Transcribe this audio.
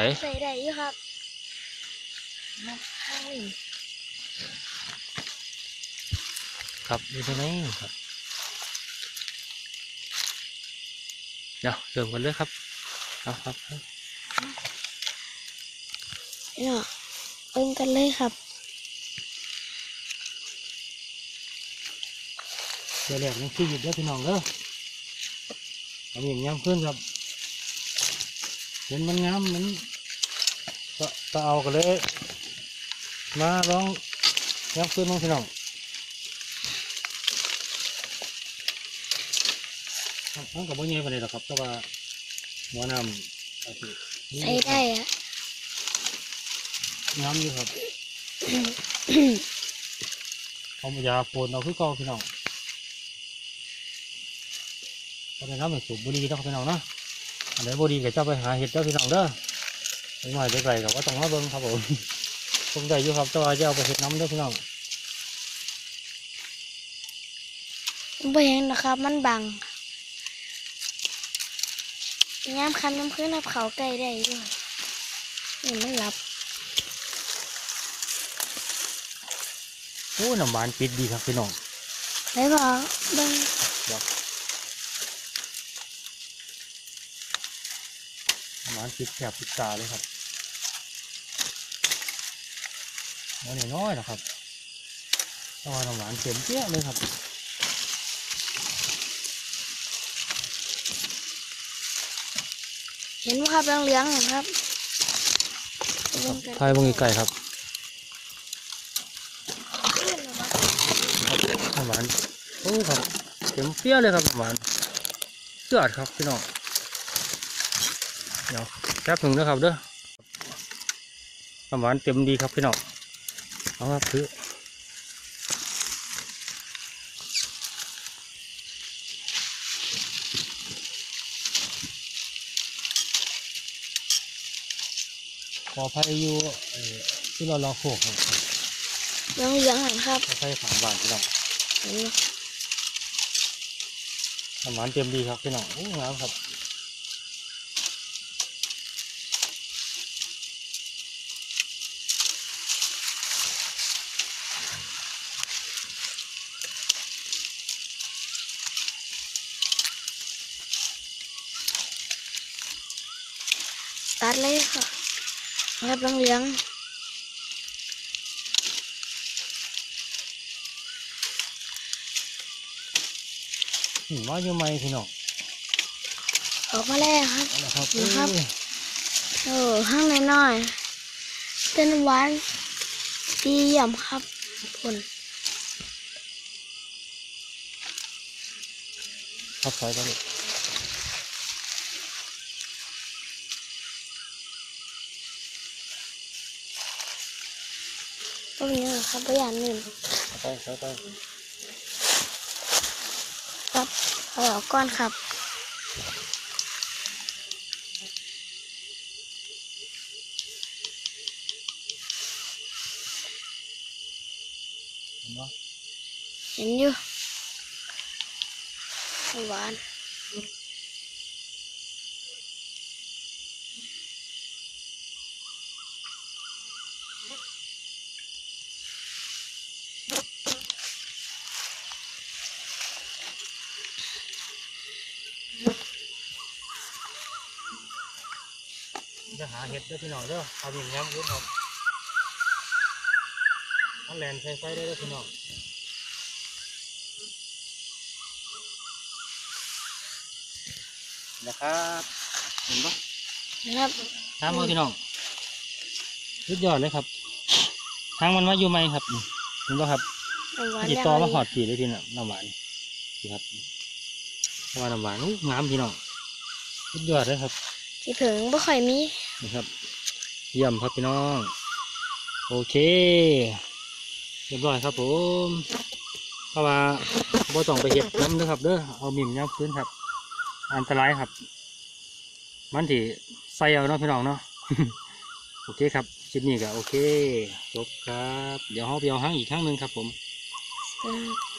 ใส่ได้อยู่ครับครับอยู่ตรงนี้ครับเดี๋ยวเริ่มกันเลยครับเอาครับเนี่ยเริ่มกันเลยครับเดี๋ยวแรกยังขี้หยุดเด้อพี่น้องเด้อเอาอย่างงามขึ้นครับเห็นมันงามมันก็เอากันเลยมาลองงามขึ้นน้องพี่น้องมันกับบ่เงี้ยไปเลยหรอกครับเพราะว่าหัวน้ำใส่ได้อะน้ำอยู่ครับเอายาโฟนเอาคือเก่าพี่น้องตอนนี้น้ำมันสูบบุหรี่ต้องพี่น้องนะอันไหนบุหรี่ก็จะไปหาเห็ดเด้อพี่น้องเด้อหน่อยไกลๆกับว่าต้องมาเบิ่งครับผมผมได้อยู่ครับแต่ว่าจะเอาไปเห็ดน้ำเด้อพี่น้องไม่เห็นนะครับมันบังย้ำคันน้ำขึ้นนับเขาไก่ได้ด้วยนี่มันหลับโอ้น้ำหวานปิดดีครับพี่น้องได้พอเบิ้งน้ำหวานปิดแสบปิดตาเลยครับน้อยๆนะครับแต่ว่าน้ำหวานเต็มเปี้ยเลยครับเห็นไหมครับเหลืองๆครับทายบางไก่ครับน้ำหวานโอ้ครับเต็มเปี้ยเลยครับน้ำหวานเสือดครับพี่น้องเดี๋ยวแป๊บหนึ่งนะครับเด้อน้ำหวานเต็มดีครับพี่น้องเอาครับซื้อขอพายอยู่ที่เราโขกครับเหลืองๆครับใช้ฝาบานพี่น้องน้ำหวานเต็มดีครับพี่น้องโอ้งามครับตัดเลยค่ะครับเหลืองว่าอยู่ไหมพี่น้องออกมาแล้วครับนะครับข้างในน้อยเป็นหวานดีเยี่ยมครับคุณครับใส่ไปเลยตรงนี้ครับพยานหนึ่งไปครับเอาออกก้อนครับเห็นอยู่หวานจะหาเห็ดด้วยพี่น้องเด้อเอาดินย้ำด้วยครับมันแลนใช้ไฟได้ด้วยพี่น้องนะครับเห็นปะนะครับทางมือพี่น้องสุดยอดเลยครับทางมันมาอยู่ไหมครับเห็นปะครับจิตต่อมาหอดปีเลยพี่น้องน้ำหวานพี่ครับว่าน้ำหวานงามพี่น้องสุดยอดเลยครับที่ถึงบ่ค่อยมีนะครับเยี่ยมครับพี่น้องโอเคเรียบร้อยครับผมเพราะว่าบ่ต้องไปเห็ดน้ำนะครับเด้อเอามิ่มย้ำพื้นครับอันตรายครับมันที่ใส่เอาเนาะพี่น้องเนาะ โอเคครับคลิปนี้ก็โอเคจบครับเดี๋ยวเราไปเอาหางอีกครั้งหนึ่งครับผม